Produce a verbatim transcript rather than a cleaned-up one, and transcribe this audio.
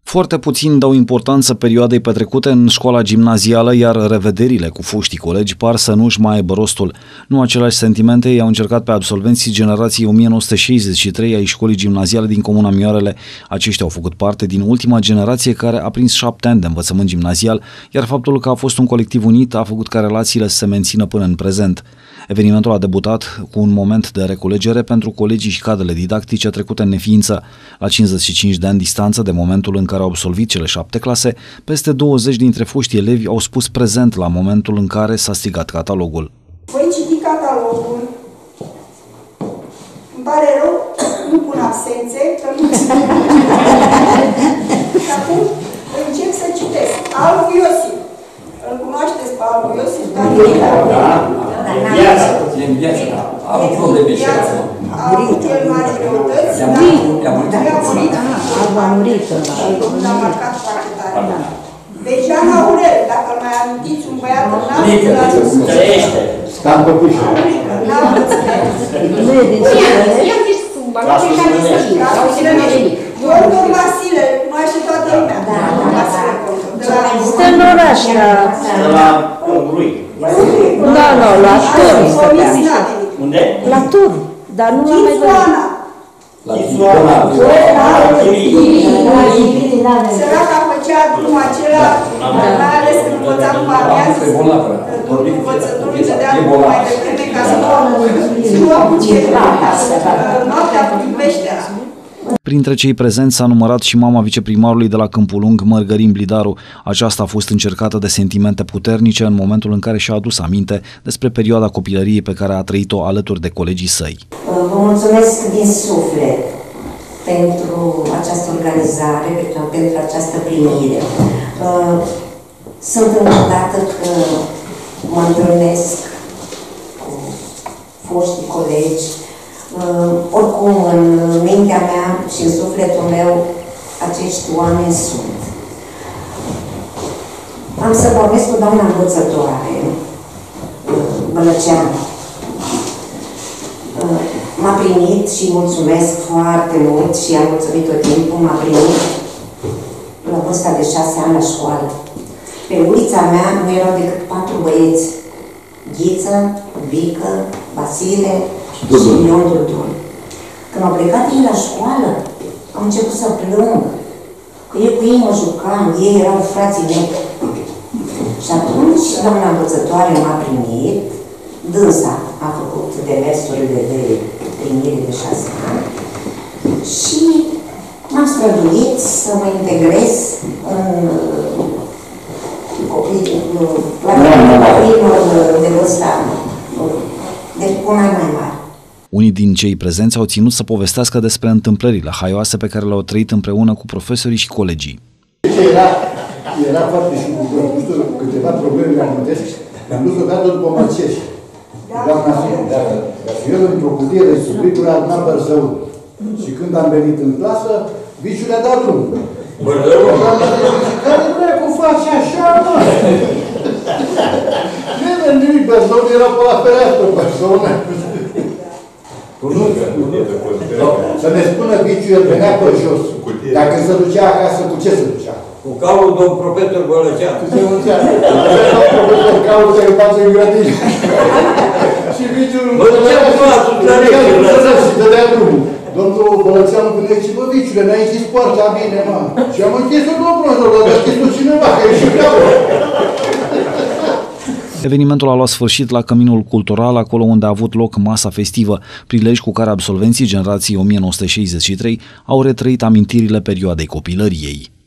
Foarte puțini dau importanță perioadei petrecute în școala gimnazială, iar revederile cu foștii colegi par să nu-și mai aibă rostul. Nu aceleași sentimente i-au încercat pe absolvenții generației o mie nouă sute șaizeci și trei ai școlii gimnaziale din Comuna Mioarele. Aceștia au făcut parte din ultima generație care a prins șapte ani de învățământ gimnazial, iar faptul că a fost un colectiv unit a făcut ca relațiile să se mențină până în prezent. Evenimentul a debutat cu un moment de reculegere pentru colegii și cadrele didactice trecute în neființă. La cincizeci și cinci de ani distanță de momentul în care au absolvit cele șapte clase, peste douăzeci dintre foștii elevi au spus prezent la momentul în care s-a strigat catalogul. Voi citi catalogul. Îmi pare rău, nu pun absențe, că nu și acum încep să citesc. Albu Iosif. Îl cunoașteți pe Albu Iosif? Da, da. În viață, în viață, a avut de viață. A avut el mari greutăți, dar a murit. A murit. L-a marcat foarte tare. Bejan Aurel, dacă îl mai amintiți, un băiat înalt. Trăiește. Stam pe pușă. Înalt înțeles. Nu e din Iorgor Vasile, cunoaște toată lumea. Stă în oraș, la Rui. Nu, nu, la Tur. Unde? La Tur, dar nu l-am mai văzut. La Tizoana. Săraca făcea drumul acela, mai ales când învățam cu amiază, domnul învățătorul îi dădea drumul mai devreme ca să nu apuce noaptea cu peștera. Printre cei prezenți s-a numărat și mama viceprimarului de la Câmpul Lung, Mărgărin Blidaru. Aceasta a fost încercată de sentimente puternice în momentul în care și-a adus aminte despre perioada copilăriei pe care a trăit-o alături de colegii săi. Vă mulțumesc din suflet pentru această organizare, pentru, pentru această primire. Sunt încântată că mă întâlnesc cu foștii colegi. Uh, oricum, în mintea mea și în sufletul meu, acești oameni sunt. Am să vorbesc cu doamna învățătoare, uh, Bălăceanu. Uh, m-a primit și mulțumesc foarte mult și am mulțumit tot timpul, m-a primit la vârsta de șase ani la școală. Pe ulița mea nu erau decât patru băieți. Ghiță, Vică, Vasile și Ion Dudun. Când au plecat ei la școală, am început să plâng. Că eu cu ei mă jucam, ei erau frații mei. Și atunci, doamna învățătoare m-a primit, dânsa a făcut demersurile de primire de șase ani și m-am străduit să mă integrez în copiii, la copiilor de vârsta de un an mai mare. Unii din cei prezenți au ținut să povestească despre întâmplările haioase pe care le-au trăit împreună cu profesorii și colegii. Era, era foarte și cu câteva probleme le amintesc. Le-am dus odată după Măcești. Doamna eu într-o cutie de subiectul a adunat Bărzău. Și când am venit în clasă, Viciu le-a dat drumul. Bărzău? Care dracu face așa, mă? Nu nimic, Bărzău era pe la fereastră, Bărzău. Să ne spună Viciu, el venea pe jos. Dacă se ducea acasă, cu ce se ducea? Cu calul domn profesor Bălăceanu. Se ducea. Profesor calul să-i face în grădină. Și Viciu... Bălăceanu nu a sutrărit. Și dădea drumul. Domnul Bălăceanu când zice, bă, Viciule, n-ai închis poarta bine, mă. Și am închis-o, domnul profesor, dar a deschis-o cineva, că e și capul. Evenimentul a luat sfârșit la Căminul Cultural, acolo unde a avut loc masa festivă, prilej cu care absolvenții generației o mie nouă sute șaizeci și trei au retrăit amintirile perioadei copilăriei.